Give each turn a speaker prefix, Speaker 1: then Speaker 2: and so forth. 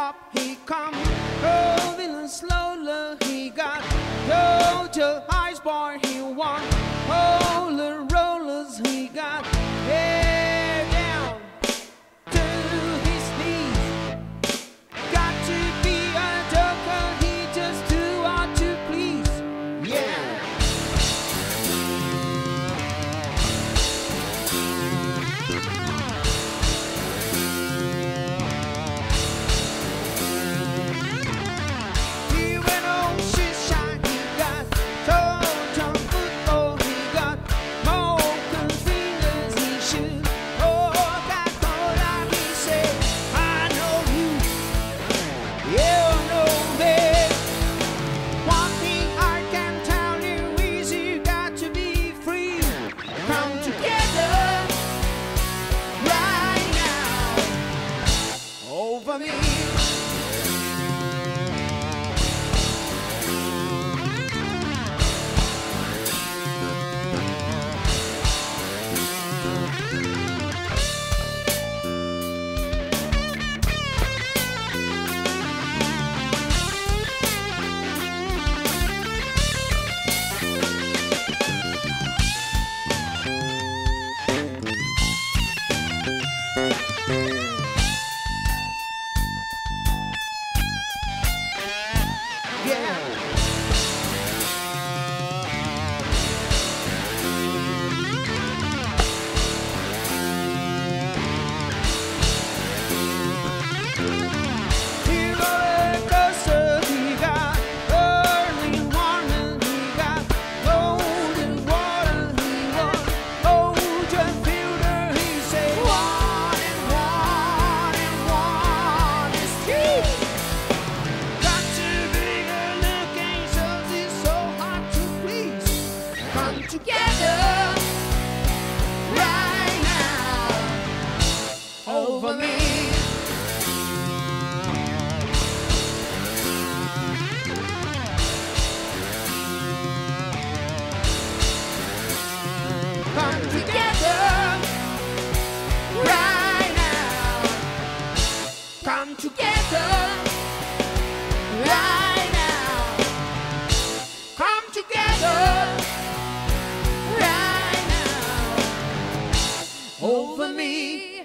Speaker 1: up, he come, moving and slowly he got, go to ice bar, he won, roller rollers he got, head down to his knees, got to be a joker, he just too hard to please, yeah. Over me.